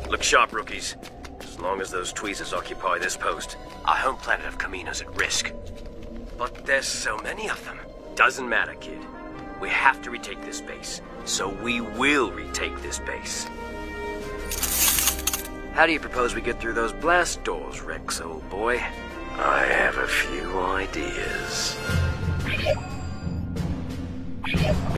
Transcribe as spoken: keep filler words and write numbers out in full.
Look sharp, rookies. As long as those tweezers occupy this post, our home planet of Kamino's at risk. But there's so many of them. Doesn't matter, kid. We have to retake this base. So we will retake this base. How do you propose we get through those blast doors, Rex, old boy? I have a few ideas.